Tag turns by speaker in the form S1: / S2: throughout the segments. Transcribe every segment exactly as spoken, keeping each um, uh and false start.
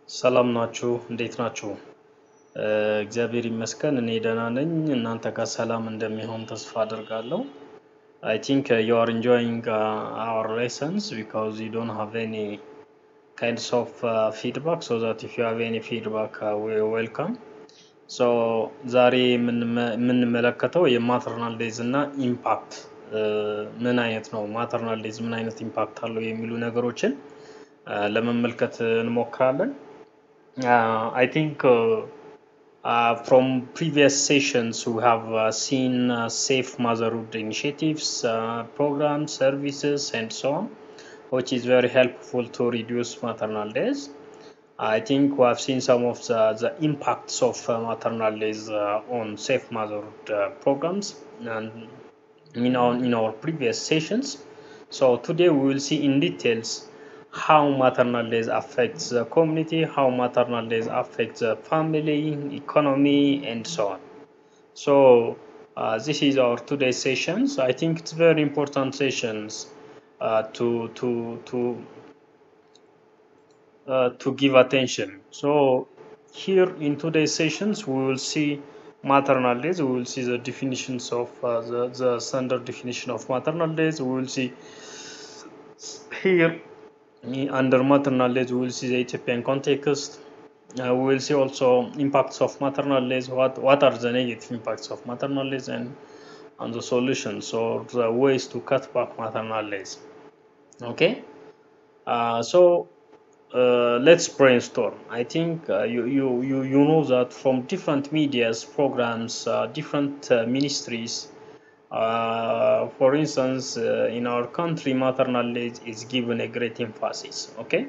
S1: ሰላም ናችሁ እንዴት ናችሁ? እግዚአብሔር ይመስገን እኔ ደህና ነኝ። እናንተ ጋር ሰላም እንደሚሆን ተስፋ አደርጋለሁ። I think uh, you are enjoying uh, our lessons because you don't have any kinds of uh, feedback, so that if you have any feedback uh, we welcome. So ዛሬ የምንመለከተው የማተርናል ዴዝ እና ኢምፓክት ምን አይነት ነው፣ ማተርናል ዴዝ ምን አይነት ኢምፓክት አለው የሚሉ ነገሮችን ለመመልከት እንሞክራለን። Uh, I think uh, uh, from previous sessions we have uh, seen uh, safe motherhood initiatives, uh, programs, services, and so on, which is very helpful to reduce maternal days. I think we have seen some of the, the impacts of uh, maternal days uh, on safe motherhood uh, programs and in our, in our previous sessions. So today we will see in details how maternal days affects the community, how maternal days affect the family, economy, and so on. So uh, this is our today's sessions. I think it's very important sessions uh, to to to uh, to give attention. So here in today's sessions we will see maternal days. We will see the definitions of uh, the the standard definition of maternal days. We will see here under maternal days we will see the Ethiopian context. Uh, we will see also impacts of maternal days. What what are the negative impacts of maternal days and and the solutions or the ways to cut back maternal days. Okay. Uh, so uh, let's brainstorm. I think uh, you, you you you know that from different medias, programs, uh, different uh, ministries. Uh, for instance, uh, in our country, maternal leave is given a great emphasis, okay?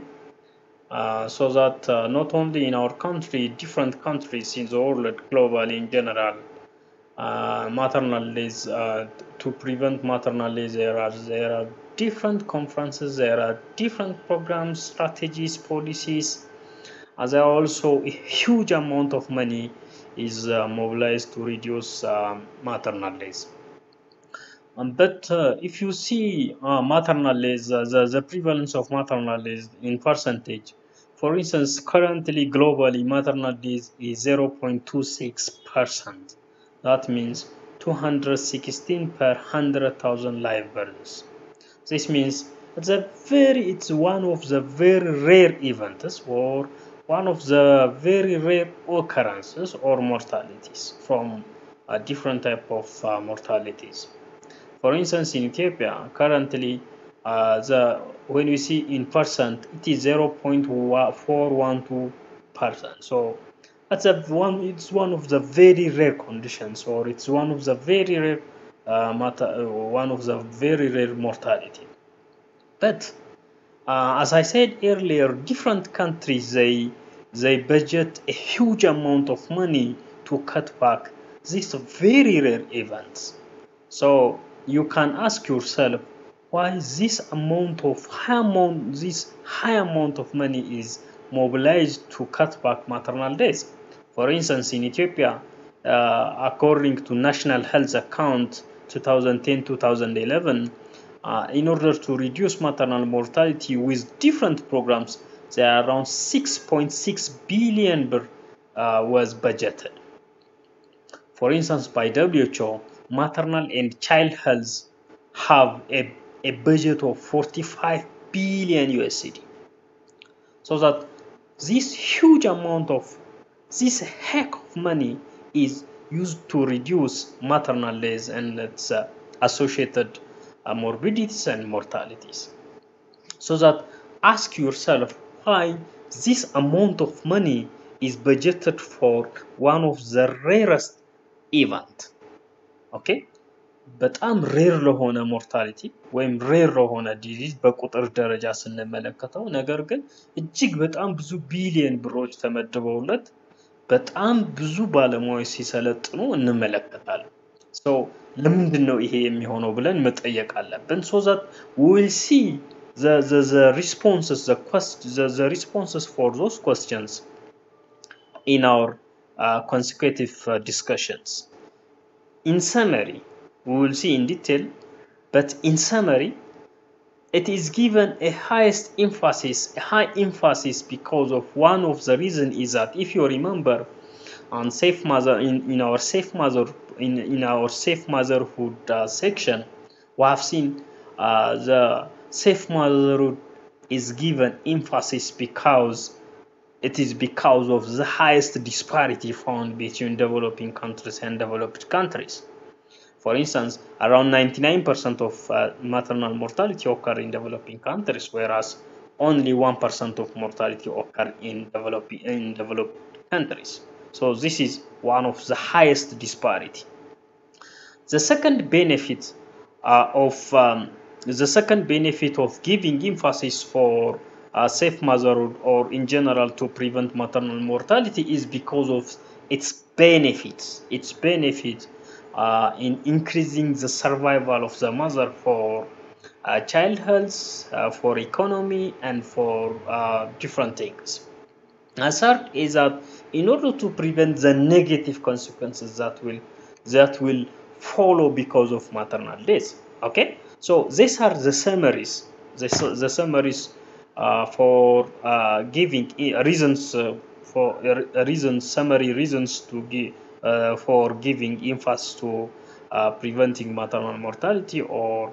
S1: Uh, so that uh, not only in our country, different countries in the world, globally in general, uh, maternal leave, uh, to prevent maternal leave, there are, there are different conferences, there are different programs, strategies, policies, as there are also a huge amount of money is uh, mobilized to reduce uh, maternal leave. Um, but uh, if you see uh, maternal leave, uh, the, the prevalence of maternal leave in percentage, for instance, currently globally maternal leave is zero point two six percent. That means two hundred sixteen per one hundred thousand live births. This means it's a very, it's one of the very rare events or one of the very rare occurrences or mortalities from a different type of uh, mortalities. For instance, in Ethiopia, currently, uh, the when we see in percent, it is zero point four one two percent. So that's a one. It's one of the very rare conditions, or it's one of the very rare, uh, matter, uh, one of the very rare mortality. But uh, as I said earlier, different countries they they budget a huge amount of money to cut back these very rare events. So you can ask yourself why this amount of high amount, this high amount of money is mobilized to cut back maternal deaths. For instance, in Ethiopia, uh, according to National Health Account twenty ten to twenty eleven, uh, in order to reduce maternal mortality with different programs, there are around six point six billion uh, was budgeted. For instance, by W H O, maternal and child health have a, a budget of forty-five billion U S D. So that this huge amount of, this heck of money is used to reduce maternal deaths and its uh, associated uh, morbidities and mortalities. So that ask yourself why this amount of money is budgeted for one of the rarest event. ኦኬ በጣም ሬር ለሆነ ሞርታሊቲ ወይም ሬር ለሆነ ዲዚዝ በቁጥር ደረጃ ስንመለከተው ነገር ግን እጅግ በጣም ብዙ ቢሊየን ብሮች ተመድበውለት በጣም ብዙ ባለሙያዎች ሲሰለጥኑ እንመለከታለን። ሶ ለምንድን ነው ይሄ የሚሆነው ብለን መጠየቅ አለብን። so that we will see the the the responses the questions the, the responses for those questions in our uh, consecutive uh, discussions. In summary, we will see in detail, but in summary, it is given a highest emphasis, a high emphasis, because of one of the reason is that if you remember on safe mother in, in our safe mother in, in our safe motherhood uh, section, we have seen uh, the safe motherhood is given emphasis because it is because of the highest disparity found between developing countries and developed countries. For instance, around ninety-nine percent of uh, maternal mortality occur in developing countries, whereas only one percent of mortality occur in developing in developed countries. So this is one of the highest disparity. The second benefit uh, of um, the second benefit of giving emphasis for uh, safe motherhood, or in general to prevent maternal mortality, is because of its benefits. Its benefit uh, in increasing the survival of the mother for uh, child health, uh, for economy, and for uh, different things. A third is that in order to prevent the negative consequences that will that will follow because of maternal death. Okay, so these are the summaries, the, the summaries uh, for uh, giving reasons uh, for uh, reasons summary reasons to give uh, for giving emphasis to uh, preventing maternal mortality, or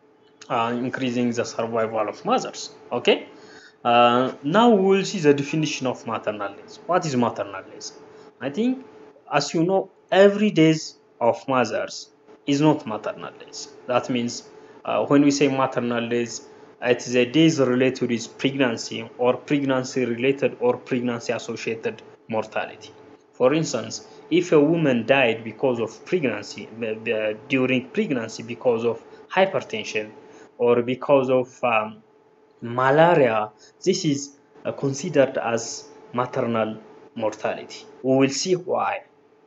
S1: uh, increasing the survival of mothers. Okay. Uh, now we will see the definition of maternal leave. What is maternal leave? I think, as you know, every days of mothers is not maternal leave. That means uh, when we say maternal leave, it is a days related with pregnancy, or pregnancy related or pregnancy associated mortality. For instance, if a woman died because of pregnancy, uh, during pregnancy because of hypertension, or because of um, malaria, this is uh, considered as maternal mortality. We will see why.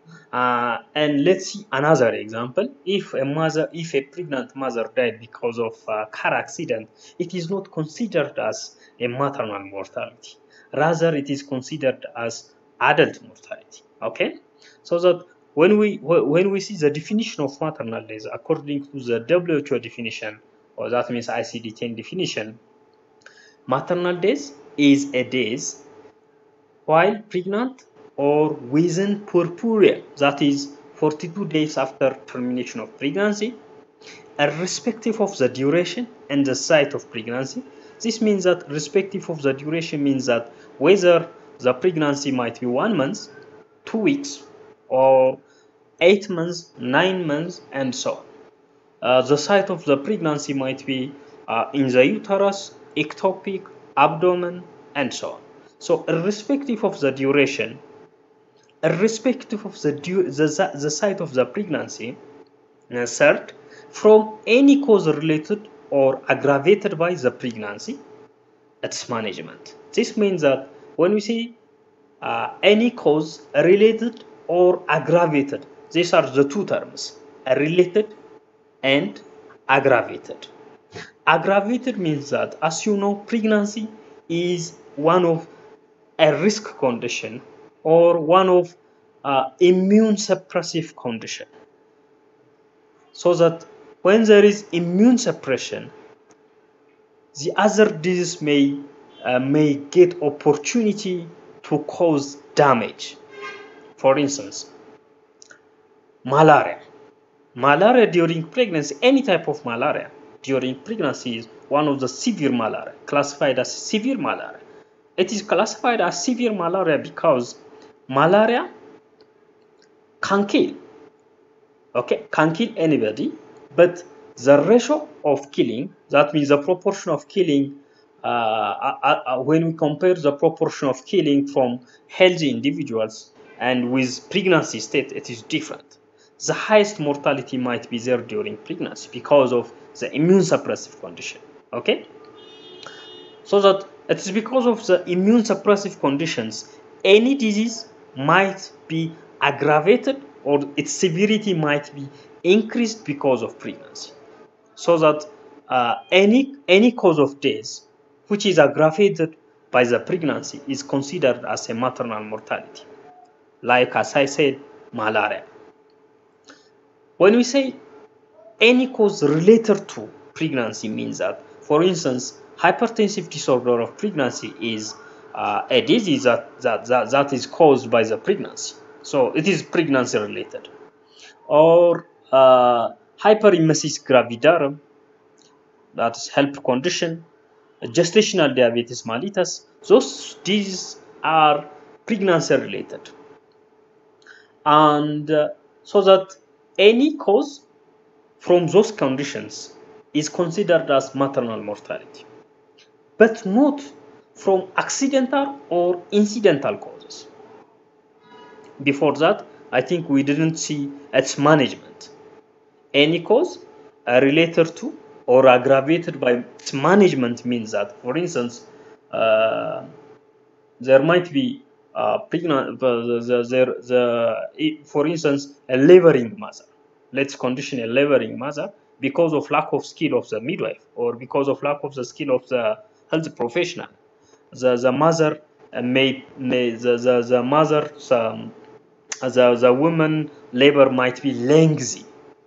S1: Uh, and let's see another example. If a mother, if a pregnant mother died because of a car accident, it is not considered as a maternal mortality. Rather, it is considered as adult mortality. Okay, so that when we when we see the definition of maternal death according to the W H O definition, or that means I C D ten definition, maternal death is a death while pregnant or within puerperia, that is forty-two days after termination of pregnancy, irrespective of the duration and the site of pregnancy. This means that irrespective of the duration means that whether the pregnancy might be one month, two weeks, or eight months, nine months, and so on. Uh, the site of the pregnancy might be uh, in the uterus, ectopic, abdomen, and so on. So, irrespective of the duration, irrespective of the, du- the, the site of the pregnancy, uh, third, from any cause related or aggravated by the pregnancy, its management. This means that when we say uh, any cause related or aggravated, these are the two terms, related and aggravated. Aggravated means that, as you know, pregnancy is one of a risk condition, or one of uh, immune suppressive condition. So that when there is immune suppression, the other disease may uh, may get opportunity to cause damage. For instance, malaria. Malaria during pregnancy, any type of malaria during pregnancy is one of the severe malaria, classified as severe malaria. It is classified as severe malaria because malaria can kill, okay, can kill anybody, but the ratio of killing, that means the proportion of killing, uh, uh, uh, when we compare the proportion of killing from healthy individuals and with pregnancy state, it is different. The highest mortality might be there during pregnancy because of the immune suppressive condition. Okay, so that it is because of the immune suppressive conditions, any disease might be aggravated, or its severity might be increased because of pregnancy. So that uh, any any cause of death which is aggravated by the pregnancy is considered as a maternal mortality. Like as I said, malaria. When we say any cause related to pregnancy, means that, For instance, hypertensive disorder of pregnancy is uh, a disease that, that, that, that is caused by the pregnancy. So it is pregnancy related. Or uh, hyperemesis gravidarum, that is health condition, gestational diabetes mellitus. Those diseases are pregnancy related. And uh, so that any cause from those conditions is considered as maternal mortality, but not from accidental or incidental causes. Before that, I think we didn't see its management. Any cause uh, related to or aggravated by its management means that, for instance, uh, there might be uh, pregnant, uh, the, the, the, for instance, a laboring mother. Let's condition a laboring mother because of lack of skill of the midwife or because of lack of the skill of the health professional. The, the mother may, may the, the, the mother, um, the, the woman labor might be lengthy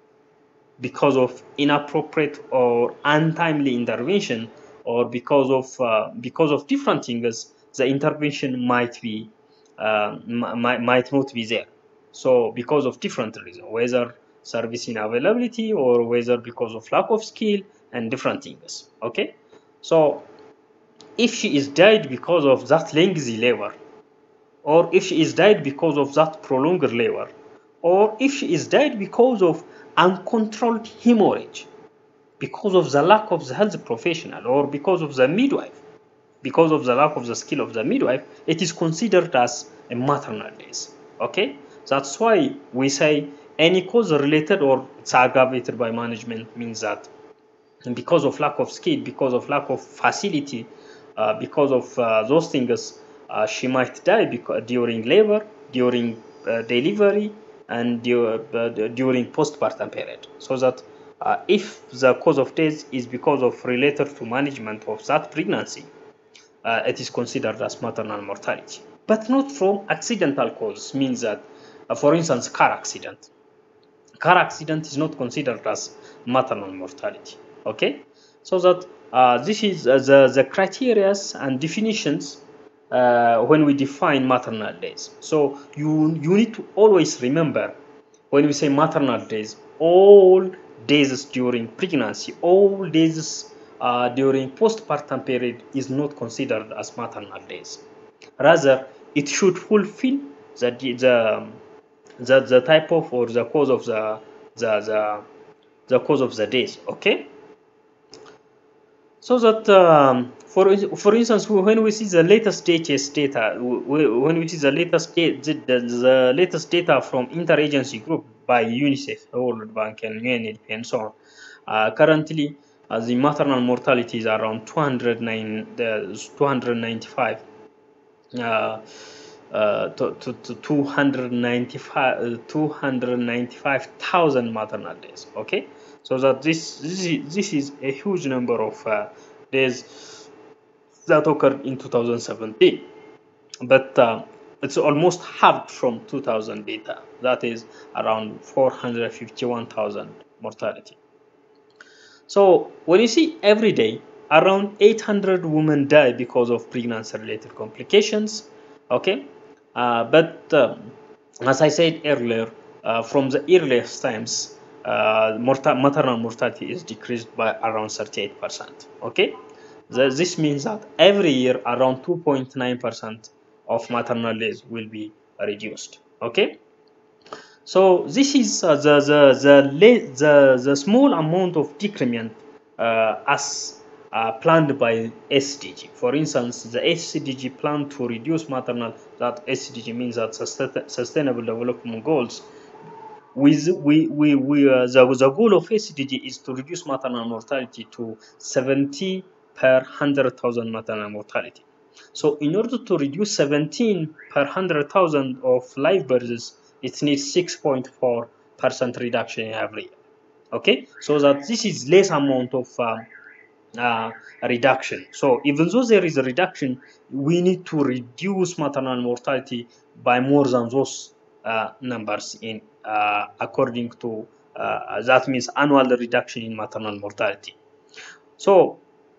S1: because of inappropriate or untimely intervention, or because of uh, because of different things, the intervention might be uh, might, might not be there. So because of different reasons, whether service unavailability or whether because of lack of skill and different things. Okay, so if she is died because of that lengthy labor, or if she is died because of that prolonged labor, or if she is died because of uncontrolled hemorrhage, because of the lack of the health professional or because of the midwife, because of the lack of the skill of the midwife, it is considered as a maternal death. Okay, that's why we say any cause related or it's aggravated by management means that because of lack of skill, because of lack of facility, uh, because of uh, those things, uh, she might die because, during labor, during uh, delivery, and du uh, during postpartum period. So that uh, if the cause of death is because of related to management of that pregnancy, uh, it is considered as maternal mortality, but not from accidental cause. Means that, uh, for instance, car accident. Car accident is not considered as maternal mortality. Okay, so that uh, this is uh, the the criteria and definitions uh, when we define maternal days. So you you need to always remember when we say maternal days, all days during pregnancy, all days uh, during postpartum period is not considered as maternal days. Rather, it should fulfill the the the, the type of or the cause of the the the, the cause of the days. Okay, so that um, for for instance, when we see the latest D H S data, when we see the latest the, the latest data from interagency group by UNICEF, World Bank, and U N D P, and so on, uh, currently uh, the maternal mortality is around two hundred nine, the two hundred ninety-five. Uh, uh, to, to, to two hundred ninety-five, uh, two hundred ninety-five thousand maternal days. Okay, so that this this is, this is a huge number of uh, days that occurred in two thousand seventeen, but uh, it's almost halved from two thousand data. That is around four hundred fifty-one thousand mortality. So when you see every day around eight hundred women die because of pregnancy related complications. Okay, uh, but uh, as I said earlier, uh, from the earliest times, uh, morta maternal mortality is decreased by around thirty-eight percent. Okay, the, this means that every year around two point nine percent of maternal deaths will be reduced. Okay, so this is uh, the, the, the, the, the small amount of decrement uh, as uh, planned by S D G. For instance, the S D G plan to reduce maternal, that S D G means that Sustainable Development Goals. With, we, we, we, uh, the, the goal of S D G is to reduce maternal mortality to seventy per one hundred thousand maternal mortality. So in order to reduce seventeen per one hundred thousand of live births, it needs six point four percent reduction in every year. Okay, so that this is less amount of uh, uh, reduction. So even though there is a reduction, we need to reduce maternal mortality by more than those uh, numbers in uh, according to uh, that means annual reduction in maternal mortality. So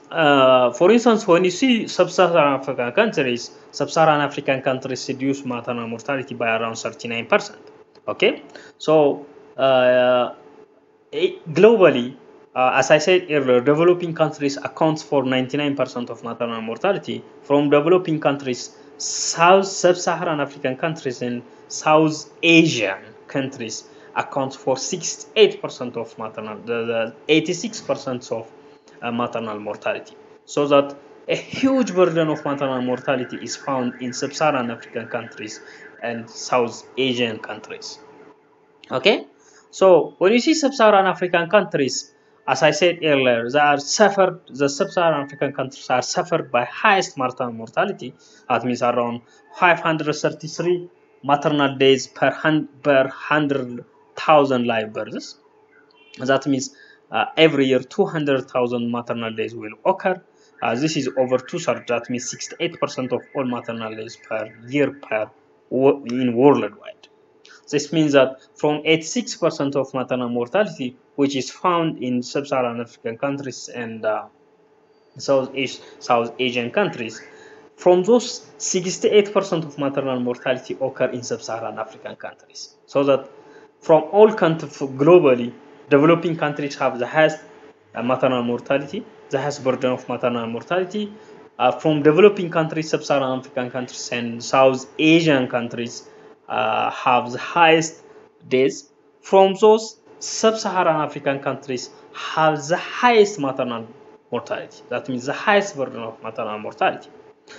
S1: uh, for instance, when you see sub-Saharan African countries, sub-Saharan African countries reduce maternal mortality by around thirty-nine percent. Okay, so uh, globally, uh, as I said earlier, developing countries accounts for ninety-nine percent of maternal mortality. From developing countries, South Sub-Saharan African countries and South Asian countries account for sixty-eight percent of maternal, the, the eighty-six percent of uh, maternal mortality. So that a huge burden of maternal mortality is found in Sub-Saharan African countries and South Asian countries. Okay, so when you see sub-Saharan African countries, as I said earlier, they are suffered. The sub-Saharan African countries are suffered by highest maternal mortality. That means around five hundred thirty-three maternal days per hun per hundred thousand live births. That means uh, every year two hundred thousand maternal days will occur. Uh, this is over two thirds. That means sixty-eight percent of all maternal days per year per in worldwide. This means that from eighty-six percent of maternal mortality, which is found in sub-Saharan African countries and uh, South, Asia, South Asian countries, from those sixty-eight percent of maternal mortality occur in sub-Saharan African countries. So that from all countries globally, developing countries have the highest uh, maternal mortality, the highest burden of maternal mortality. Uh, from developing countries, sub-Saharan African countries and South Asian countries uh, have the highest deaths. From those, sub-Saharan African countries have the highest maternal mortality. That means the highest burden of maternal mortality.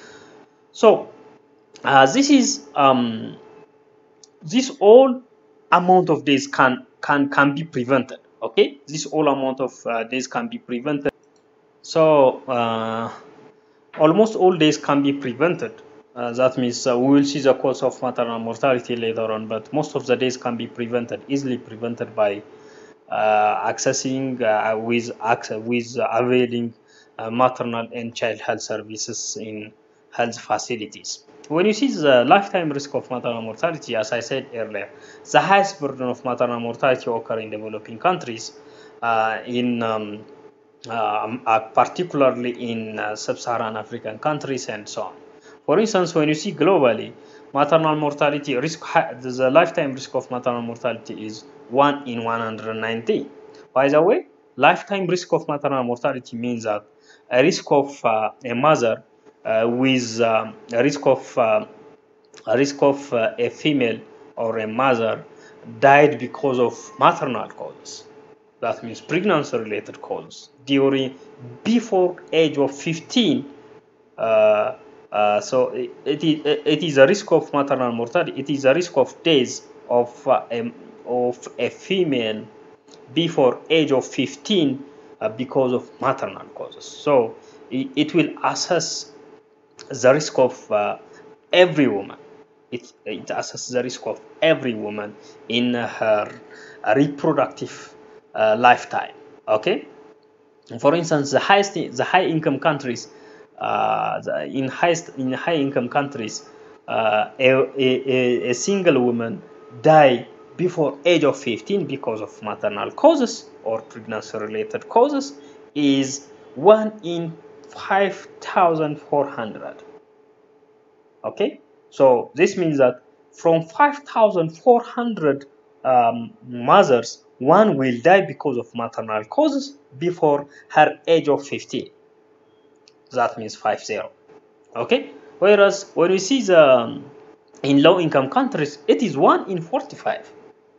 S1: So uh, this is um, this all amount of days can can can be prevented. Okay, this all amount of uh, days can be prevented. So uh, almost all days can be prevented. Uh, that means uh, we will see the cause of maternal mortality later on, but most of the days can be prevented, easily prevented by uh, accessing uh, with access with uh, availing uh, maternal and child health services in health facilities. When you see the lifetime risk of maternal mortality, as I said earlier, the highest burden of maternal mortality occur in developing countries, uh, in um, uh, uh, particularly in uh, sub-Saharan African countries and so on. For instance, when you see globally, maternal mortality risk, the lifetime risk of maternal mortality is one in one hundred ninety. By the way, lifetime risk of maternal mortality means that a risk of uh, a mother uh, with um, a risk of uh, a risk of uh, a female or a mother died because of maternal causes. That means pregnancy-related causes during before age of fifteen. Uh, uh, so it, it, is, it is a risk of maternal mortality. It is a risk of death of uh, a, of a female before age of fifteen uh, because of maternal causes. So it, it will assess the risk of uh, every woman. It, it assesses the risk of every woman in her uh, reproductive uh, lifetime. Okay. For instance, the highest, the high income countries, uh, the, in highest in high income countries, uh, a, a, a single woman die before age of fifteen because of maternal causes or pregnancy related causes is one in five thousand four hundred. Okay, so this means that from five thousand four hundred um, mothers, one will die because of maternal causes before her age of fifteen. That means five zero. Okay, whereas when we see the um, in low income countries, it is one in forty-five.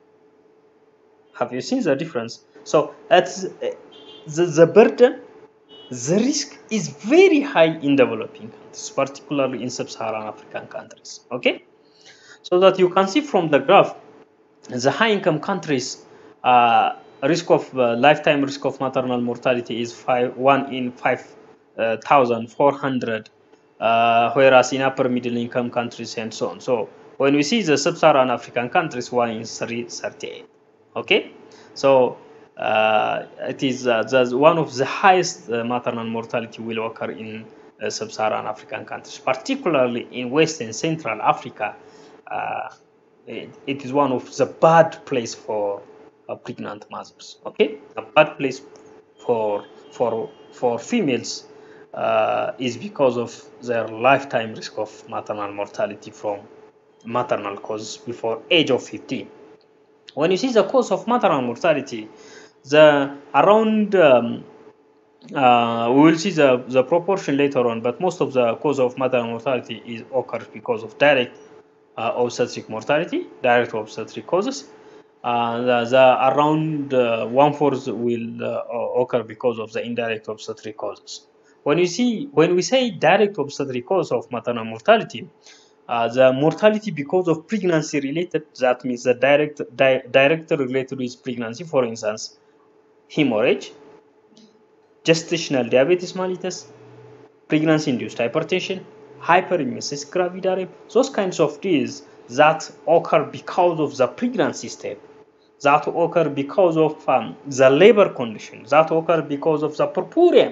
S1: Have you seen the difference? So that's uh, the, the burden, the risk is very high in developing countries, particularly in sub-Saharan African countries. Okay, so that you can see from the graph, the high income countries, uh, risk of uh, lifetime risk of maternal mortality is five, one in five thousand four hundred, uh, whereas in upper middle income countries and so on. So when we see the sub-Saharan African countries, one in three thirty-eight. Okay, so uh, it is uh, the, one of the highest uh, maternal mortality will occur in uh, sub-Saharan African countries, particularly in West and Central Africa. Uh, it, it is one of the bad place for uh, pregnant mothers. Okay, a bad place for for for females uh, is because of their lifetime risk of maternal mortality from maternal causes before age of fifteen. When you see the cause of maternal mortality, the around um, uh, we will see the, the proportion later on, but most of the cause of maternal mortality is occurs because of direct uh, obstetric mortality, direct obstetric causes. Uh, the, the around uh, one fourth will uh, occur because of the indirect obstetric causes. When you see, when we say direct obstetric cause of maternal mortality, uh, the mortality because of pregnancy related, that means the direct di directly related with pregnancy, for instance, hemorrhage, gestational diabetes mellitus, pregnancy-induced hypertension, hyperemesis gravidarum, those kinds of disease that occur because of the pregnancy step, that occur because of um, the labor condition, that occur because of the purpurium,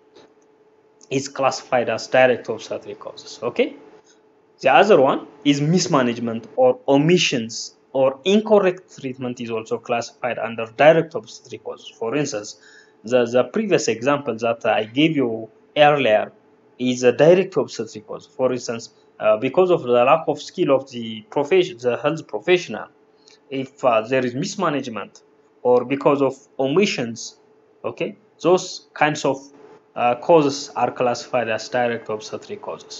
S1: is classified as direct obstetric causes, okay? The other one is mismanagement or omissions or incorrect treatment is also classified under direct obstetric causes. For instance, the, the previous example that I gave you earlier is a direct obstetric cause. For instance, uh, because of the lack of skill of the profession, the health professional, if uh, there is mismanagement or because of omissions, okay, those kinds of uh, causes are classified as direct obstetric causes.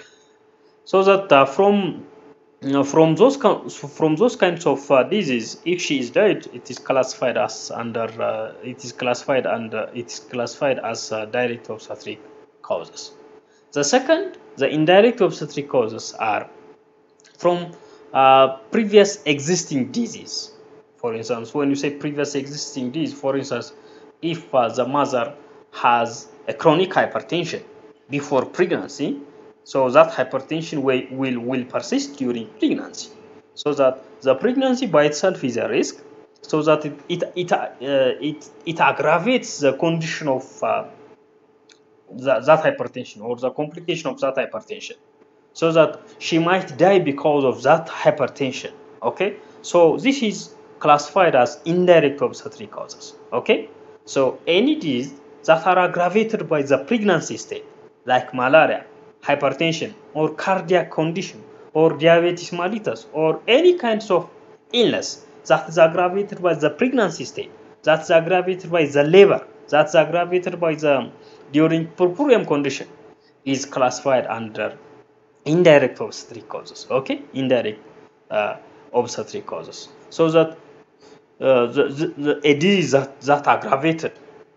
S1: So that uh, from you know, from those from those kinds of uh, disease, if she is dead, it is classified as under uh, it is classified under it is classified as uh, direct obstetric causes. The second, the indirect obstetric causes are from uh, previous existing disease. For instance, when you say previous existing disease, for instance, if uh, the mother has a chronic hypertension before pregnancy, so that hypertension will, will, will persist during pregnancy. So that the pregnancy by itself is a risk, so that it, it, it, uh, it, it aggravates the condition of uh, that, that hypertension or the complication of that hypertension, so that she might die because of that hypertension, okay? So this is classified as indirect obstetric causes, okay? So any disease that are aggravated by the pregnancy state, like malaria, hypertension, or cardiac condition, or diabetes mellitus, or any kinds of illness that is aggravated by the pregnancy state, that's aggravated by the labor, that's aggravated by the during purpurium condition, is classified under indirect obstetric causes, okay? Indirect uh, obstetric causes. So that uh, the, the, the, a disease that, that aggravated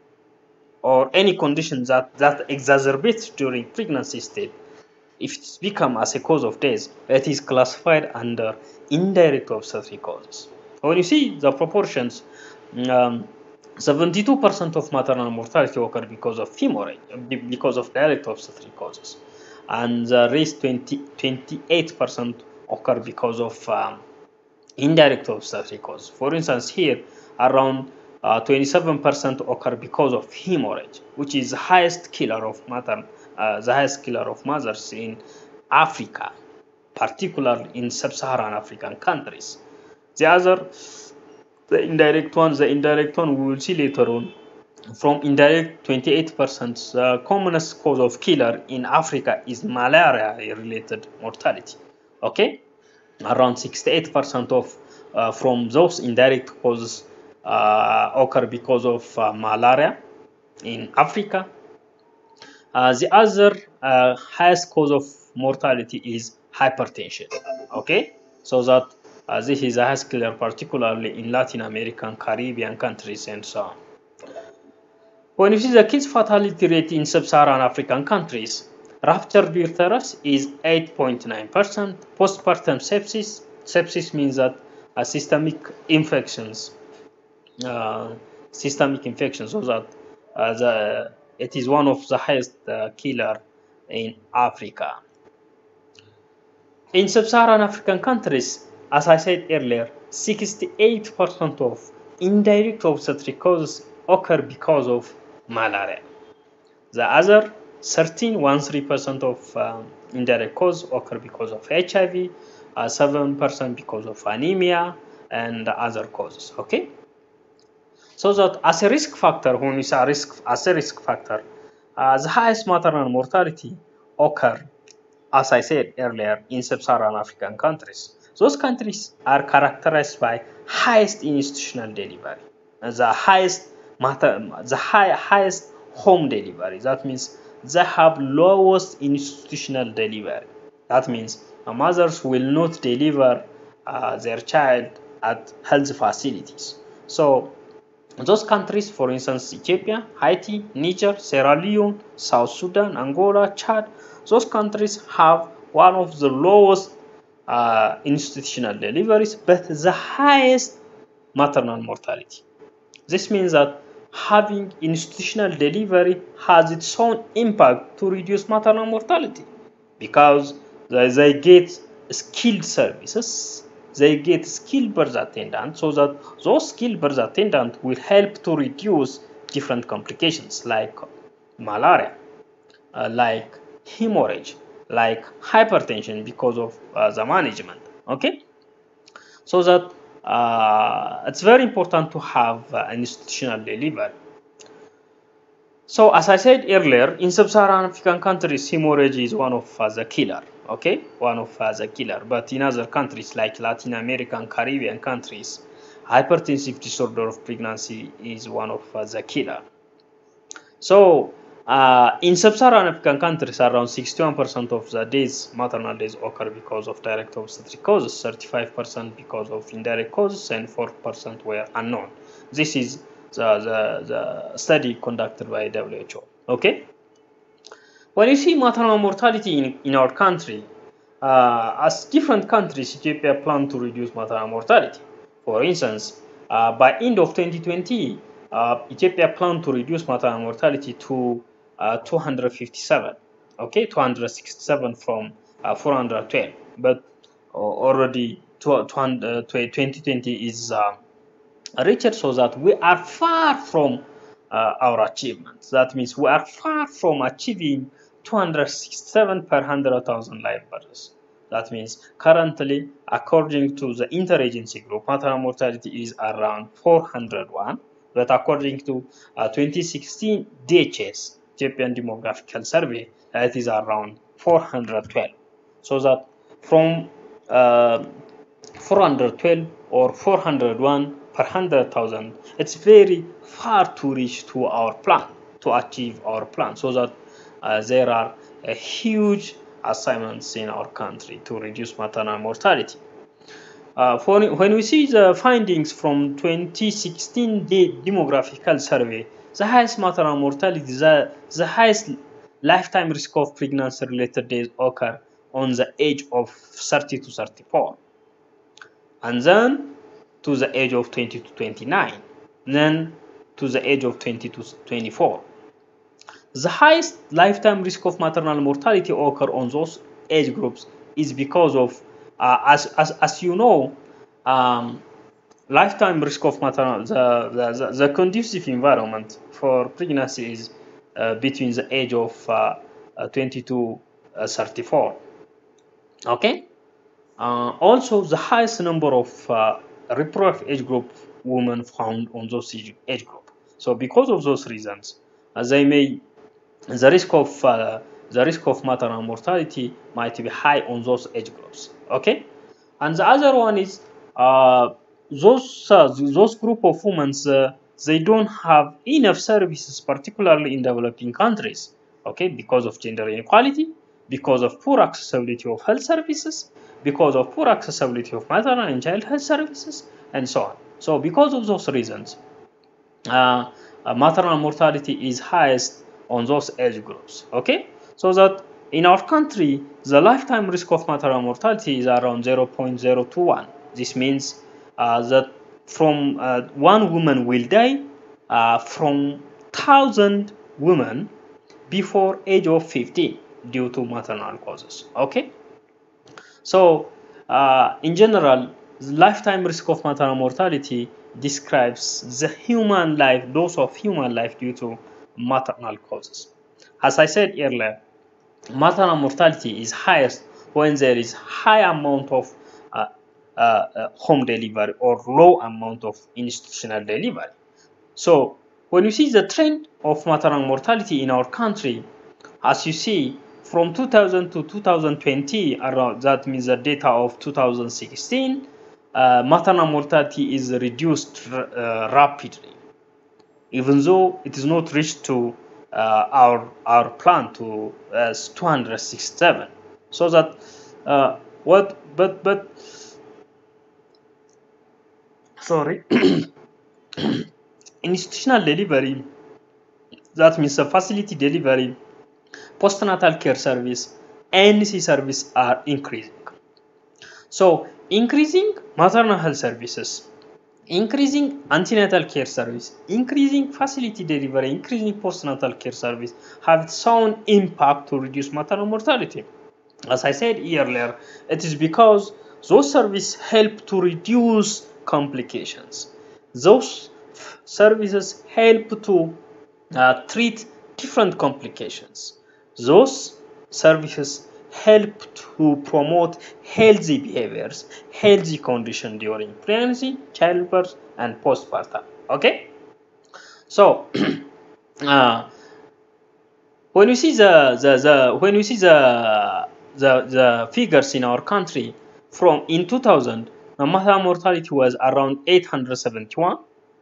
S1: or any condition that, that exacerbates during pregnancy state, if it's become as a cause of death, it is classified under indirect obstetric causes. When you see the proportions, um, seventy-two percent of maternal mortality occur because of hemorrhage, because of direct obstetric causes, and the rest twenty-eight percent occur because of um, indirect obstetric causes. For instance, here around uh, twenty-seven percent occur because of hemorrhage, which is the highest killer of maternal, uh, the highest killer of mothers in Africa, particularly in sub-Saharan African countries. The other, the indirect one, the indirect one we will see later on. From indirect twenty-eight percent, the commonest cause of killer in Africa is malaria-related mortality. Okay, around sixty-eight percent of uh, from those indirect causes uh, occur because of uh, malaria in Africa. Uh, the other uh, highest cause of mortality is hypertension. Okay, so that uh, this is a highest killer, particularly in Latin American, Caribbean countries, and so on. When you see the kids' fatality rate in sub-Saharan African countries, ruptured uterus is eight point nine percent, postpartum sepsis, sepsis means that uh, systemic infections, uh, systemic infections, so that uh, the, it is one of the highest uh, killer in Africa. In sub-Saharan African countries, as I said earlier, sixty-eight percent of indirect obstetric causes occur because of malaria. The other thirteen percent of um, indirect cause occur because of H I V, uh, seven percent because of anemia, and other causes. Okay, so that as a risk factor, when we say risk as a risk factor, Uh, the highest maternal mortality occur, as I said earlier, in sub-Saharan African countries. Those countries are characterized by highest institutional delivery, the highest matter, the high, highest home delivery. That means they have lowest institutional delivery. That means uh, mothers will not deliver uh, their child at health facilities. So those countries, for instance, Ethiopia, Haiti, Niger, Sierra Leone, South Sudan, Angola, Chad, those countries have one of the lowest uh, institutional deliveries, but the highest maternal mortality. This means that having institutional delivery has its own impact to reduce maternal mortality because they get skilled services, they get skilled birth attendants, so that those skilled birth attendants will help to reduce different complications like malaria, uh, like hemorrhage, like hypertension because of uh, the management. Okay, so that uh, it's very important to have uh, an institutional delivery. So as I said earlier, in sub-Saharan African countries, hemorrhage is one of uh, the killer, okay? One of uh, the killer. But in other countries like Latin American, Caribbean countries, hypertensive disorder of pregnancy is one of uh, the killer. So uh, in sub-Saharan African countries, around sixty-one percent of the days, maternal days occur because of direct obstetric causes, thirty-five percent because of indirect causes, and four percent were unknown. This is the, the, the study conducted by W H O. Okay? When you see maternal mortality in, in our country, uh, as different countries, Ethiopia plan to reduce maternal mortality. For instance, uh, by end of twenty twenty, uh, Ethiopia plan to reduce maternal mortality to uh, two hundred fifty-seven, okay, two hundred sixty-seven from uh, four hundred twelve, but uh, already twenty twenty is uh, reached, so that we are far from uh, our achievements. That means we are far from achieving two hundred sixty-seven per one hundred thousand live births. That means currently, according to the interagency group, maternal mortality is around four hundred one, but according to uh, twenty sixteen D H S, Ethiopian Demographical Survey, it is around four hundred twelve. So that from uh, four hundred twelve or four hundred one per one hundred thousand, it's very far to reach to our plan, to achieve our plan, so that uh, there are a huge assignments in our country to reduce maternal mortality. Uh, for, when we see the findings from twenty sixteen de demographical survey, the highest maternal mortality, the, the highest lifetime risk of pregnancy related deaths occur on the age of thirty to thirty-four. And then to the age of twenty to twenty-nine, then to the age of twenty to twenty-four. The highest lifetime risk of maternal mortality occur on those age groups is because of, uh, as, as, as you know, um, lifetime risk of maternal, the, the, the, the conducive environment for pregnancy is uh, between the age of uh, uh, twenty to thirty-four. Okay? Uh, also, the highest number of uh, reproductive age group women found on those age group. So, because of those reasons, uh, they may the risk of uh, the risk of maternal mortality might be high on those age groups. Okay, and the other one is uh, those uh, those group of women uh, they don't have enough services, particularly in developing countries. Okay, because of gender inequality, because of poor accessibility of health services, because of poor accessibility of maternal and child health services, and so on. So, because of those reasons, uh, uh, maternal mortality is highest on those age groups. Okay, so that in our country, the lifetime risk of maternal mortality is around zero point zero two one. This means uh, that from uh, one woman will die uh, from thousand women before age of fifteen due to maternal causes. Okay, so uh, in general, the lifetime risk of maternal mortality describes the human life, loss of human life due to maternal causes. As I said earlier, maternal mortality is highest when there is high amount of uh, uh, uh, home delivery or low amount of institutional delivery. So when you see the trend of maternal mortality in our country, as you see, from two thousand to two thousand twenty, around that means the data of two thousand sixteen, uh, maternal mortality is reduced uh, rapidly, even though it is not reached to uh, our our plan to uh, two hundred sixty-seven. So that uh, what but but sorry, institutional delivery, that means the facility delivery, postnatal care service, N C service are increasing. So increasing maternal health services, increasing antenatal care service, increasing facility delivery, increasing postnatal care service have its own impact to reduce maternal mortality. As I said earlier, it is because those services help to reduce complications. Those services help to uh, treat different complications. Those services help to promote healthy behaviors, healthy condition during pregnancy, childbirth, and postpartum. Okay, so uh, when you see the, the, the when you see the, the the figures in our country from in two thousand, the maternal mortality was around eight hundred seventy-one,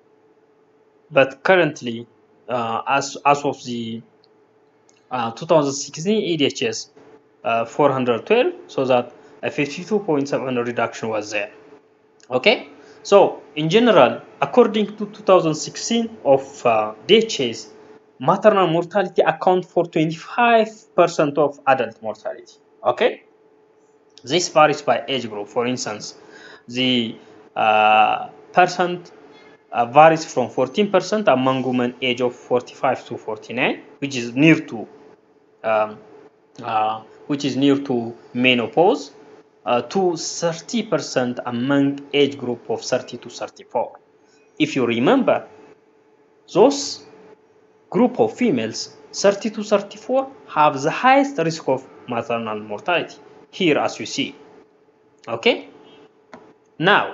S1: but currently, uh, as as of the uh, two thousand sixteen E D H S, uh, four hundred twelve, so that a fifty-two point seven reduction was there. Okay, so in general, according to two thousand sixteen of uh, D H S, maternal mortality account for twenty-five percent of adult mortality. Okay, this varies by age group. For instance, the uh, percent uh, varies from fourteen percent among women age of forty-five to forty-nine, which is near to um, uh, which is near to menopause, uh, to thirty percent among age group of thirty to thirty-four. If you remember, those group of females thirty to thirty-four have the highest risk of maternal mortality, here as you see. Okay, now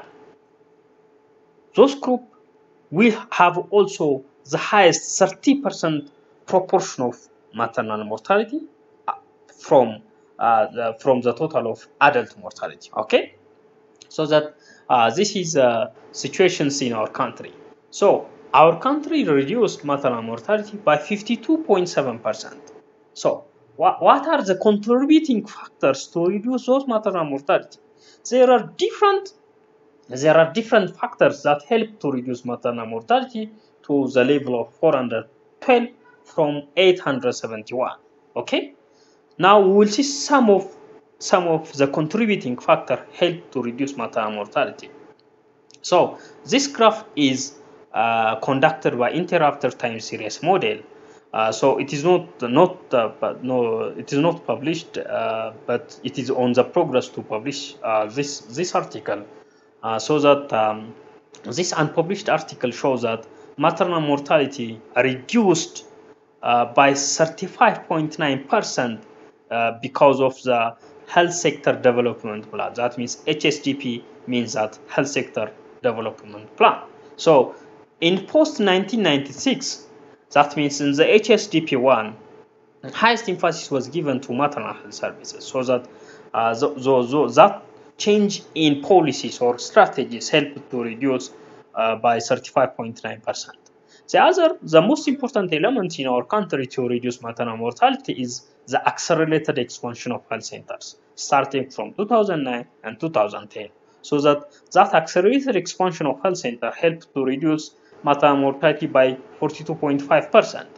S1: those group will have also the highest thirty percent proportion of maternal mortality from uh, the, from the total of adult mortality. Okay, so that uh, this is uh, situations in our country. So our country reduced maternal mortality by fifty-two point seven percent. So wh what are the contributing factors to reduce those maternal mortality? There are different there are different factors that help to reduce maternal mortality to the level of four hundred twelve from eight hundred seventy-one. Okay, now we will see some of some of the contributing factors help to reduce maternal mortality. So this graph is uh, conducted by inter-after time series model. Uh, so it is not not uh, but no it is not published, uh, but it is on the progress to publish uh, this this article. Uh, so that um, this unpublished article shows that maternal mortality reduced uh, by thirty-five point nine percent uh, because of the health sector development plan. That means H S D P means that health sector development plan. So in post nineteen ninety-six, that means in the H S D P one, highest emphasis was given to maternal health services, so that uh, the, the, the, that change in policies or strategies helped to reduce uh, by thirty-five point nine percent. The other, the most important element in our country to reduce maternal mortality is the accelerated expansion of health centers, starting from two thousand nine and two thousand ten. So that that accelerated expansion of health center helped to reduce maternal mortality by forty-two point five percent.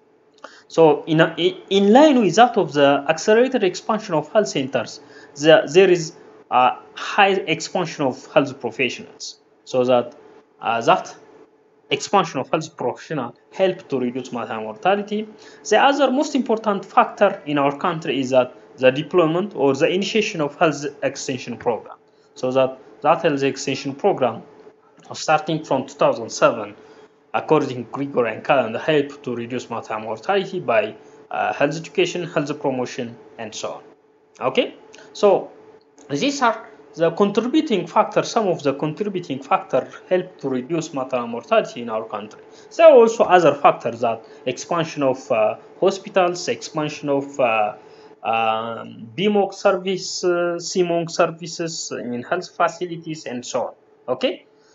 S1: So in, a, in line with that of the accelerated expansion of health centers, the, there is a high expansion of health professionals. So that uh, that expansion of health professionals help to reduce maternal mortality. The other most important factor in our country is that the deployment or the initiation of health extension program. So that that health extension program, starting from two thousand seven, according to Gregorian calendar, help to reduce maternal mortality by uh, health education, health promotion, and so on. Okay, so these are the contributing factor, some of the contributing factor help to reduce maternal mortality in our country. There are also other factors that expansion of uh, hospitals, expansion of uh, um, B M O C service, uh, C M O N C services in health facilities and so on. Okay.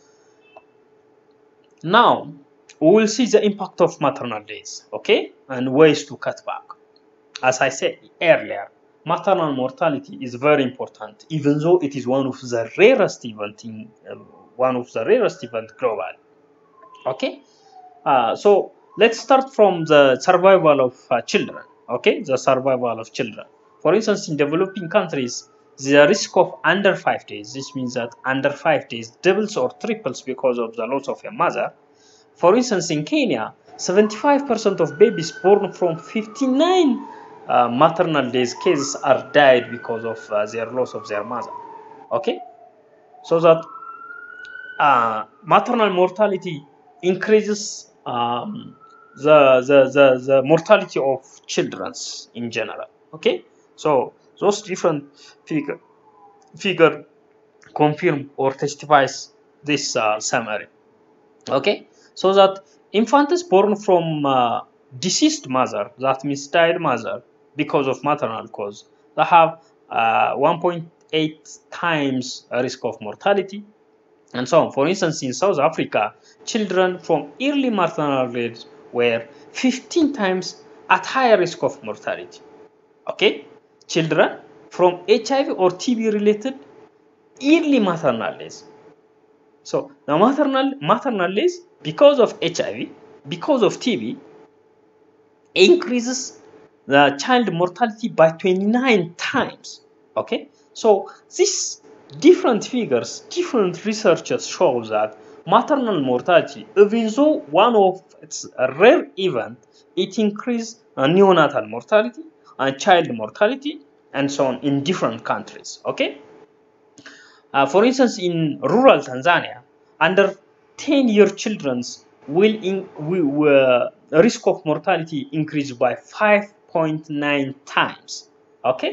S1: Now we will see the impact of maternal days, okay, and ways to cut back. As I said earlier, maternal mortality is very important, even though it is one of the rarest event in uh, one of the rarest event globally. Okay, uh, so let's start from the survival of uh, children. Okay, the survival of children. For instance, in developing countries, the risk of under five days. This means that under five days doubles or triples because of the loss of a mother. For instance, in Kenya, seventy-five percent of babies born from fifty-nine uh, maternal days cases are died because of uh, their loss of their mother. Okay, so that uh, maternal mortality increases um, the, the the the mortality of children in general. Okay, so those different figure figure confirm or testifies this uh, summary. Okay, so that infants born from uh, deceased mother, that means died mother because of maternal cause, they have uh, one point eight times a risk of mortality and so on. For instance, in South Africa, children from early maternal age were fifteen times at higher risk of mortality. Okay, children from H I V or T B related early maternal age. So the maternal maternal age, because of H I V, because of T B, increases the child mortality by twenty-nine times. Okay, so these different figures, different researchers show that maternal mortality, even though one of its a rare event, it increases neonatal mortality and child mortality and so on in different countries. Okay. Uh, for instance, in rural Tanzania, under ten year children will in will, uh, risk of mortality increase by five point nine times. Okay,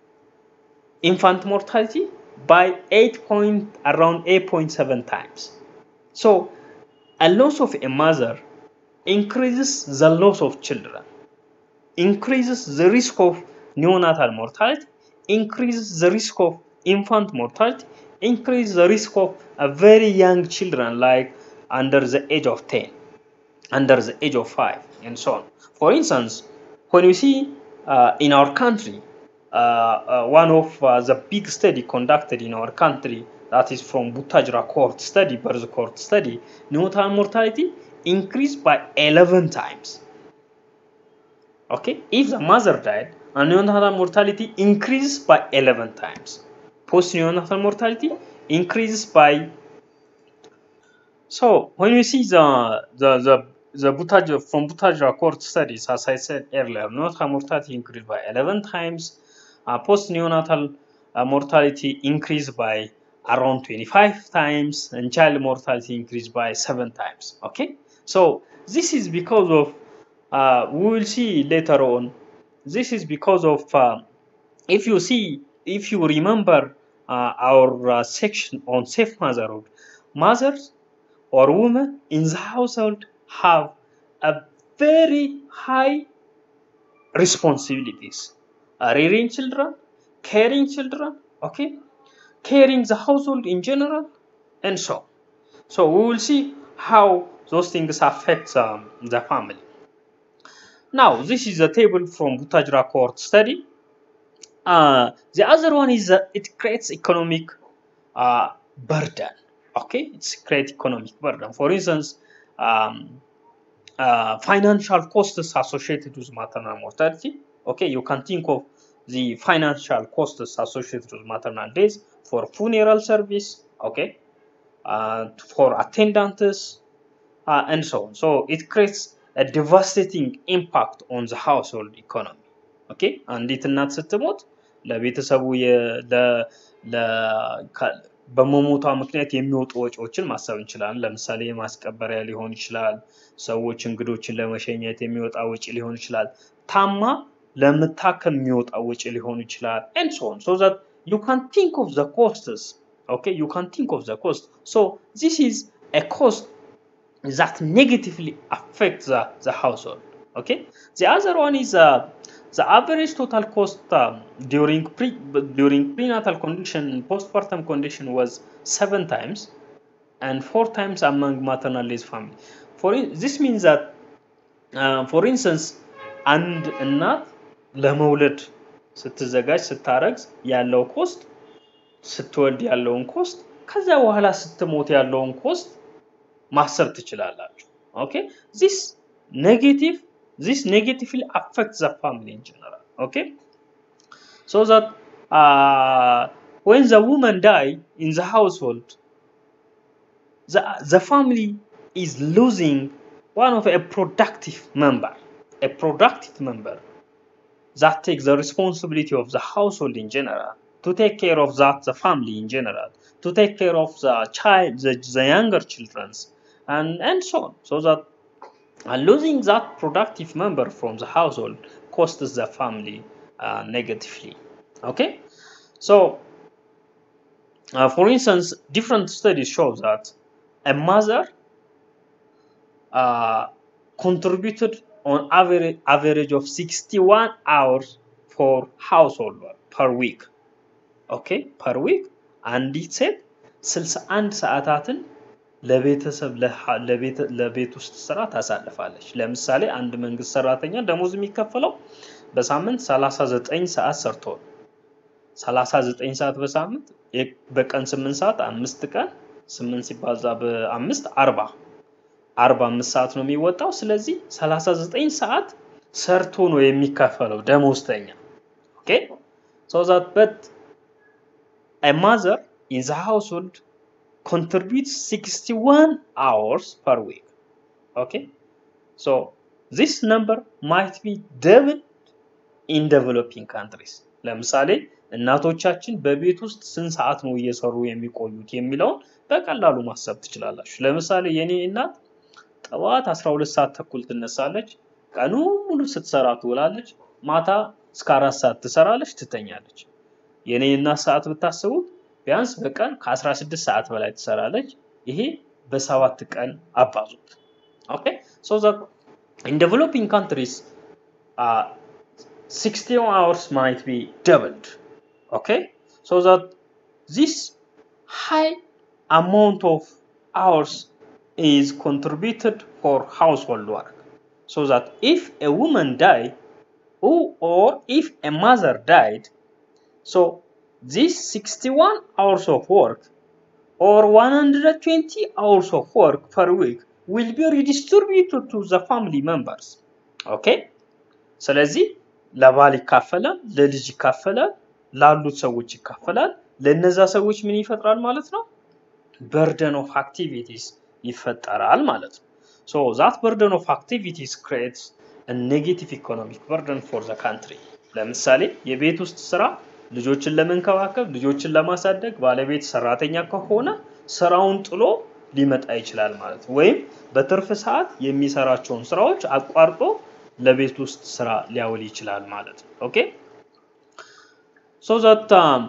S1: infant mortality by eight point around eight point seven times. So a loss of a mother increases the loss of children, increases the risk of neonatal mortality, increases the risk of infant mortality, increase the risk of a very young children like under the age of ten, under the age of five, and so on. For instance, when you see uh, in our country, uh, uh, one of uh, the big study conducted in our country, that is from Butajra court study, birth court study, neonatal mortality increased by eleven times. Okay, if the mother died, neonatal mortality increases by eleven times. Post-neonatal mortality increases by. So when you see the the the the Butajra from Butajra court studies, as I said earlier, neonatal mortality increased by eleven times. Uh, post-neonatal uh, mortality increased by around twenty-five times, and child mortality increased by seven times. Okay, so this is because of. Uh, we will see later on. This is because of, uh, if you see, if you remember uh, our uh, section on safe motherhood, mothers or women in the household have a very high responsibilities, uh, rearing children, caring children, okay, caring the household in general, and so on. So we will see how those things affect um, the family. Now, this is a table from Butajra court study. Uh, the other one is uh, it creates economic uh, burden. Okay, it's create economic burden. For instance, um, uh, financial costs associated with maternal mortality. Okay, you can think of the financial costs associated with maternal days for funeral service. Okay, uh, for attendants uh, and so on. So it creates a devastating impact on the household economy. Okay, አንዲት እናት ስትሞት ለቤተሰቡ በመሞቷ ምክንያት የሚወጡ ወጪዎችን ማሰብ እንችላለን። ለምሳሌ ማስቀበሪያ ሊሆን ይችላል፣ ሰዎች እንግዶችን ለመሸኘት የሚወጣ ወጪ ሊሆን ይችላል፣ ታማ ለምታከም የሚወጣ ወጪ ሊሆን ይችላል and so on. So that you can think of the costs. Okay, you can think of the cost. So this is a cost that negatively affects the, the household. Okay, the other one is uh, the average total cost um, during pre during prenatal condition and postpartum condition was seven times and four times among maternal leave family. For in, this means that uh, for instance አንድ እናት ለመውለድ ስትዘጋጅ ስታረግዝ ያለው ኮስት ስትወልድ ያለውን ኮስት ከዛ በኋላ ስትሞት ያለውን ኮስት ማሰብ ትችላላችሁ። okay, this negative this negatively affects the family in general. Okay, so that uh, when the woman die in the household, the the family is losing one of a productive member, a productive member that takes the responsibility of the household in general, to take care of that the family in general, to take care of the child, the, the younger children, and and so on. So that uh, losing that productive member from the household costs the family uh, negatively. Okay, so uh, for instance, different studies show that a mother uh, contributed on average average of sixty-one hours for household work per week. Okay, per week. አንዲት ሴት ስልሳ አንድ ሰዓታትን ለቤተሰብ ለቤት ለቤት ውስጥ ስራ ታሳልፋለች። ለምሳሌ አንድ መንግስት ሰራተኛ ደሞዝ የሚከፈለው በሳምንት ሰላሳ ዘጠኝ ሰዓት ሰርቶ ሰላሳ ዘጠኝ ሰዓት በሳምንት በቀን ስምንት ሰዓት አምስት ቀን ስምንት ሲባዛ በአምስት አርባ አርባ አምስት ሰዓት ነው የሚወጣው። ስለዚህ ሰላሳ ዘጠኝ ሰዓት ሰርቶ ነው የሚከፈለው ደሞዝተኛ። okay, so that but a mother in the household contributes sixty-one hours per week. Okay, so this number might be doubled in developing countries. ለምሳሌ እናቶቻችን በቤት ውስጥ ስንት ሰዓት ነው እየሰሩ የሚቆዩት የሚለው በቀላሉ ማሰብ ትችላላችሁ። ለምሳሌ የኔ እናት ጠዋት አስራ ሁለት ሰዓት ተኩል ትነሳለች፣ ቀኑ ሙሉ ስትሰራ ትውላለች፣ ማታ እስከ አራት ሰዓት ትሰራለች፣ ትተኛለች። የኔ እናት ሰዓት ብታስቡ ቢያንስ በቀን ከ16 ሰዓት በላይ ትሰራለች። ይሄ በሰባት ቀን አባዙት። okay, so that in developing countries uh, sixty-one hours might be doubled. Okay, so that this high amount of hours is contributed for household work, so that if a woman died or, or if a mother died, so these sixty-one hours of work or one hundred twenty hours of work per week will be redistributed to the family members. Okay, ስለዚህ ለባል ይካፈላል፣ ለልጅ ይካፈላል፣ ላሉት ሰዎች ይካፈላል። ለነዛ ሰዎች ምን ይፈጥራል ማለት ነው? burden of activities ይፈጠራል ማለት ነው። so that burden of activities creates a negative economic burden for the country. ለምሳሌ የቤት ውስጥ ስራ ልጆችን ለመንከባከብ ልጆችን ለማሳደግ ባለቤት ሰራተኛ ከሆነ ስራውን ጥሎ ሊመጣ ይችላል ማለት ነው። ወይም በትርፍ ሰዓት የሚሰራቸውን ስራዎች አቋርጦ ለቤት ውስጥ ስራ ሊያውል ይችላል ማለት ነው። okay, so that um,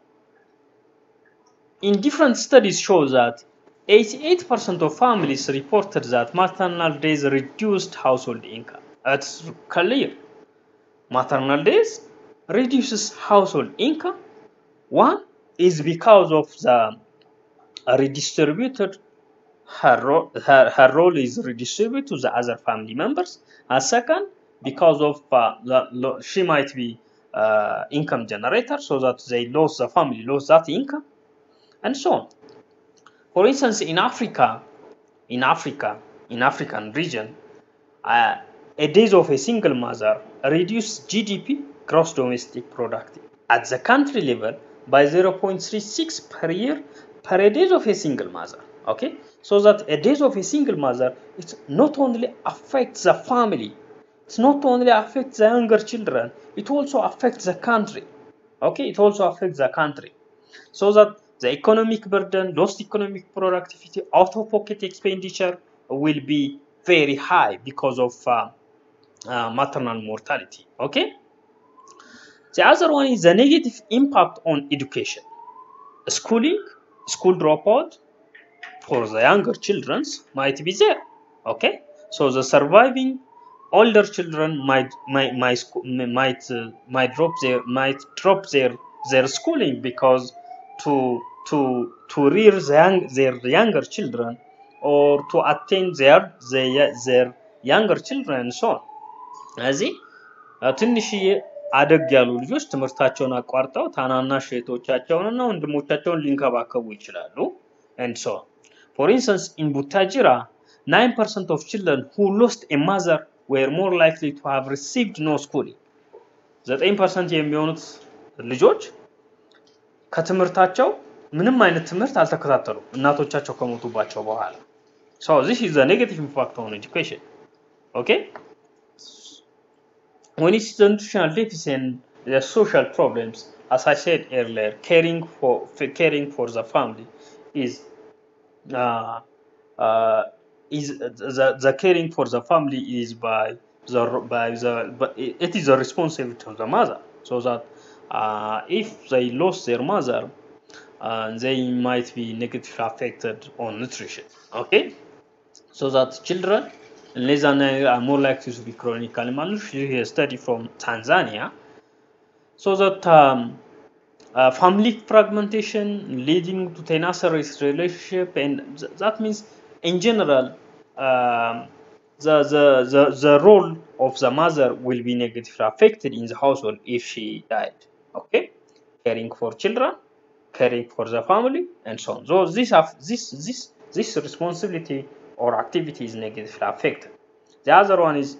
S1: in different studies show that eighty-eight percent of families reported that maternal days reduced household income. That's clear. Maternal days reduces household income. One is because of the redistributed her role, her, her role is redistributed to the other family members. And second, because of uh, the, she might be uh, income generator, so that they lost the family lost that income, and so on. For instance, in Africa, in Africa, in African region, uh, a days of a single mother reduce G D P, gross domestic product, at the country level by zero point three six per year per a days of a single mother. Okay, so that a days of a single mother, it not only affects the family, it not only affects the younger children, it also affects the country. Okay, it also affects the country, so that the economic burden, lost economic productivity, out-of-pocket expenditure will be very high because of uh, uh, maternal mortality. Okay, The other one is the negative impact on education. Schooling, school dropout for the younger children might be there. Okay, so the surviving older children might might might might, uh, might drop their might drop their their schooling because to to to rear the young, their younger children or to attain their their, their younger children and so on. ስለዚህ ትንሽዬ አደግ ያሉ ልጆች ትምህርታቸውን አቋርጠው ታናናሽ እህቶቻቸውንና ወንድሞቻቸውን ሊንከባከቡ ይችላሉ and so on. For instance, in Butajira, nine percent of children who lost a mother were more likely to have received no schooling. nine percent የሚሆኑት ልጆች ከትምህርታቸው ምንም አይነት ትምህርት አልተከታተሉም እናቶቻቸው ከሞቱባቸው በኋላ. So this is a negative impact on education. Okay? When it's the nutritional deficit and the social problems, as I said earlier, caring for, for caring for the family is uh, uh, is the, the caring for the family is by the by the but it is the responsibility of the mother. So that uh, if they lost their mother, uh, they might be negatively affected on nutrition. Okay, so that children less than are more likely to be chronically malnourished. A study from Tanzania, so that um, uh, family fragmentation leading to tenacious relationship, and th that means in general um, the, the the the role of the mother will be negatively affected in the household if she died. Okay, caring for children, caring for the family, and so on. So this have this this this responsibility or activity is negatively affected. The other one is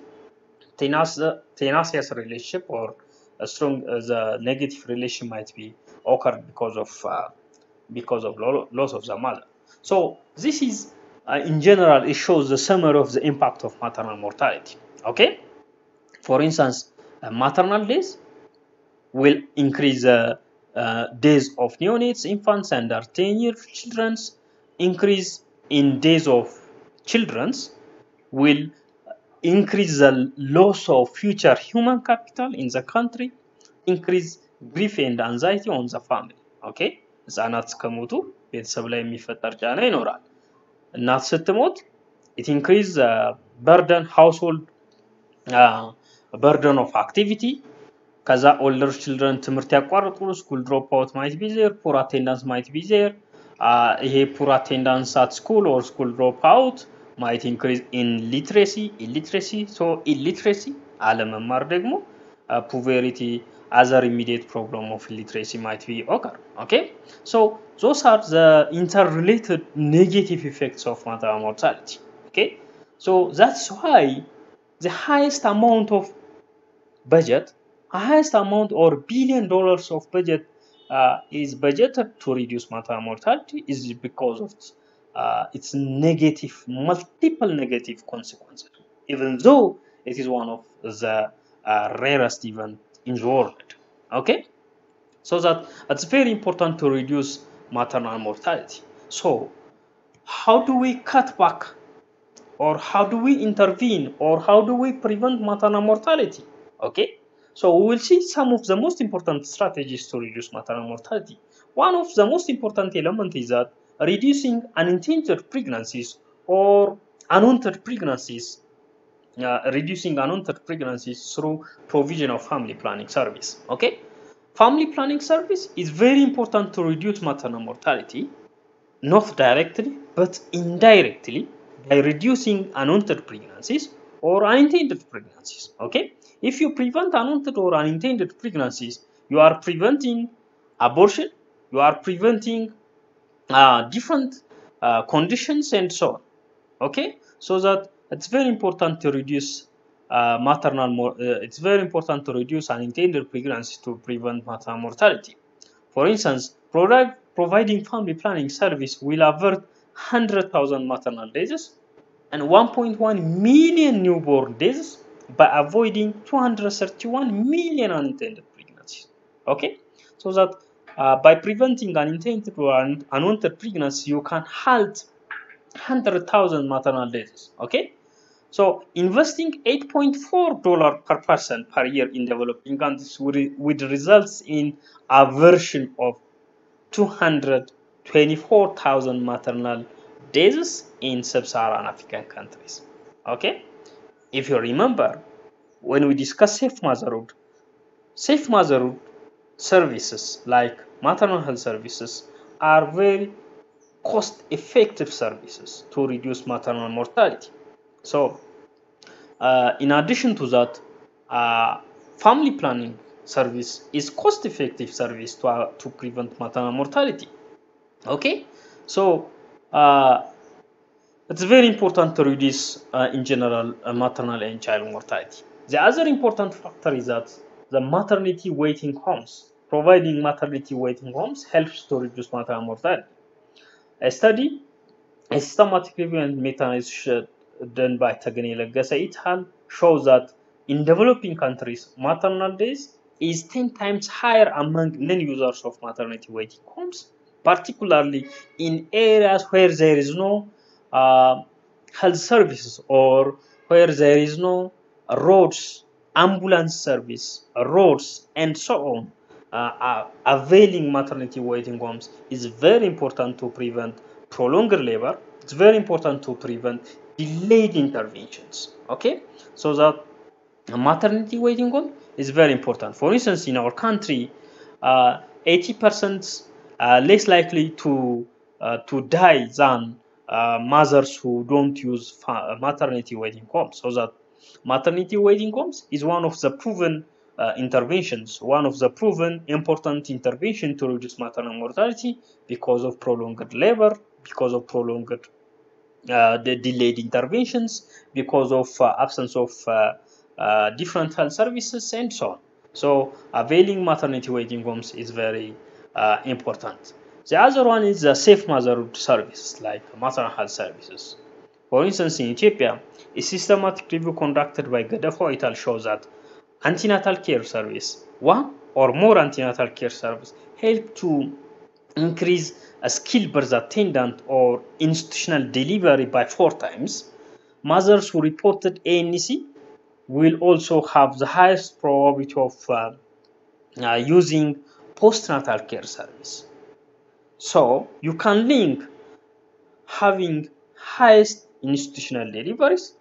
S1: tenacious relationship, or a strong uh, the negative relation might be occurred because of uh, because of lo loss of the mother. So this is uh, in general it shows the summary of the impact of maternal mortality. Okay, for instance, uh, maternal deaths will increase the uh, uh, days of neonates, infants, under ten year children's. Increase in days of children's will increase the loss of future human capital in the country, increase grief and anxiety on the family. Okay, ህጻናት ከሞቱ ቤተሰብ ላይ የሚፈጠር ጫና ይኖራል። እናት ስትሞት it increase the burden household uh, burden of activity. ከዛ older children ትምህርት ያቋርጡ, school dropout might be there, poor attendance might be there. uh, ይሄ poor attendance at school or school dropout might increase in literacy, illiteracy. So illiteracy, አለመማር ደግሞ uh, poverty, other immediate problem of illiteracy might be occur. Okay, so those are the interrelated negative effects of maternal mortality. Okay, so that's why the highest amount of budget, highest amount or billion dollars of budget uh, is budgeted to reduce maternal mortality is because of uh, its negative, multiple negative consequences, even though it is one of the uh, rarest event in the world. Okay, so that it's very important to reduce maternal mortality. So how do we cut back, or how do we intervene, or how do we prevent maternal mortality? Okay, so we will see some of the most important strategies to reduce maternal mortality. One of the most important elements is that reducing unintended pregnancies or unwanted pregnancies, uh, reducing unwanted pregnancies through provision of family planning service. Okay, family planning service is very important to reduce maternal mortality, not directly but indirectly, by reducing unwanted pregnancies or unintended pregnancies. Okay, if you prevent unwanted or unintended pregnancies, you are preventing abortion, you are preventing uh, different uh, conditions and so on. Okay, so that it's very important to reduce uh, maternal uh, it's very important to reduce unintended pregnancies to prevent maternal mortality. For instance, provide, providing family planning service will avert one hundred thousand maternal deaths and one point one million newborn deaths by avoiding two hundred thirty-one million unintended pregnancies. Okay, so that uh, by preventing unintended or unwanted pregnancy, you can halt one hundred thousand maternal deaths. Okay, So investing eight point four dollars per person per year in developing countries would, would results in a version of two hundred twenty-four thousand maternal deaths in sub-Saharan African countries. Okay? If you remember, when we discuss safe motherhood, safe motherhood services like maternal health services are very cost-effective services to reduce maternal mortality. So, uh, in addition to that, uh, family planning service is cost-effective service to, uh, to prevent maternal mortality. Okay, so uh, it's very important to reduce, uh, in general, uh, maternal and child mortality. The other important factor is that the maternity waiting homes, providing maternity waiting homes helps to reduce maternal mortality. A study, a systematic review and meta-analysis done by Tagani Lagasa et al. Shows that in developing countries, maternal days is ten times higher among non-users of maternity waiting homes, particularly in areas where there is no uh, health services or where there is no roads, ambulance service, roads, and so on. Uh, uh, availing maternity waiting homes is very important to prevent prolonged labor. It's very important to prevent delayed interventions. Okay, so that a maternity waiting home is very important. For instance, in our country, uh, eighty percent uh, less likely to uh, to die than uh, mothers who don't use maternity waiting homes. So that maternity waiting homes is one of the proven uh, interventions, one of the proven important intervention to reduce maternal mortality because of prolonged labor, because of prolonged uh, the delayed interventions, because of uh, absence of uh, uh, different health services, and so on. So availing maternity waiting homes is very uh, important. The other one is the safe motherhood services, like maternal health services. For instance, in Ethiopia, a systematic review conducted by Gadafo et al. Shows that antenatal care service, one or more antenatal care service, help to increase a skilled birth attendant or institutional delivery by four times. Mothers who reported A N C will also have the highest probability of uh, uh, using postnatal care service. So you can link having highest institutional deliveries,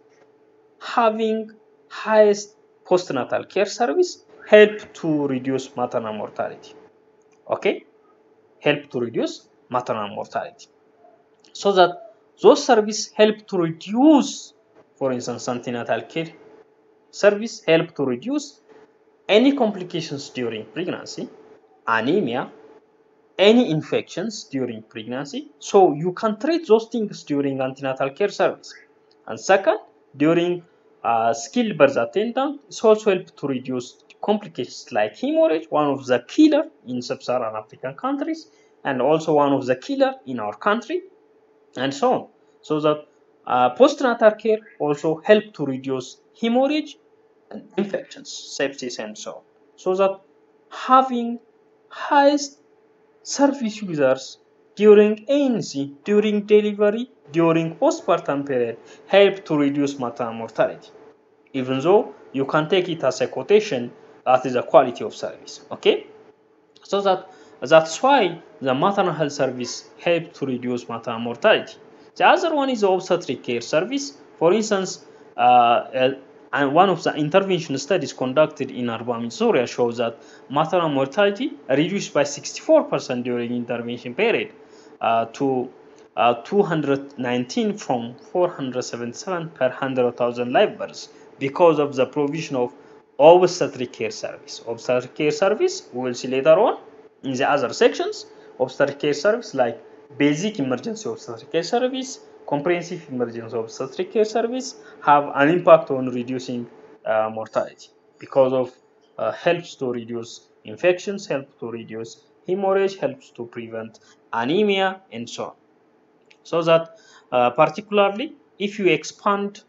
S1: having highest postnatal care service help to reduce maternal mortality. Okay, help to reduce maternal mortality. So that those services help to reduce, for instance, antenatal care service help to reduce any complications during pregnancy, anemia, any infections during pregnancy. So you can treat those things during antenatal care service. And second, during uh, skilled birth attendant, it also helps to reduce complications like hemorrhage, one of the killer in sub-Saharan African countries, and also one of the killer in our country, and so on. So that uh, postnatal care also help to reduce hemorrhage and infections, sepsis, and so on. So that having highest service users during A N C, during delivery, during postpartum period help to reduce maternal mortality. Even though you can take it as a quotation, that is a quality of service. Okay, so that that's why the maternal health service help to reduce maternal mortality. The other one is the obstetric care service. For instance, uh, uh, and one of the intervention studies conducted in Arba, Missouri shows that maternal mortality reduced by sixty-four percent during intervention period uh, to uh, two hundred nineteen from four hundred seventy-seven per one hundred thousand live births because of the provision of obstetric care service. Obstetric care service, we will see later on in the other sections. Obstetric care service like basic emergency obstetric care service, comprehensive emergency obstetric care service have an impact on reducing uh, mortality because of uh, helps to reduce infections, helps to reduce hemorrhage, helps to prevent anemia, and so on. So that uh, particularly if you expand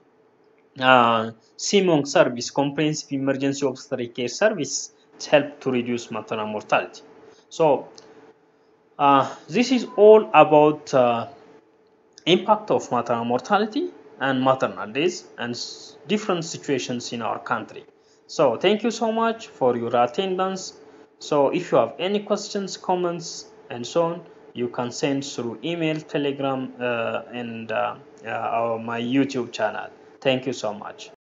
S1: uh, CEMONG service, comprehensive emergency obstetric care service, it helps to reduce maternal mortality. So uh, this is all about uh, impact of maternal mortality and maternal days and different situations in our country. So thank you so much for your attendance. So if you have any questions, comments, and so on, you can send through email, Telegram, uh, and uh, uh, our, my YouTube channel. Thank you so much.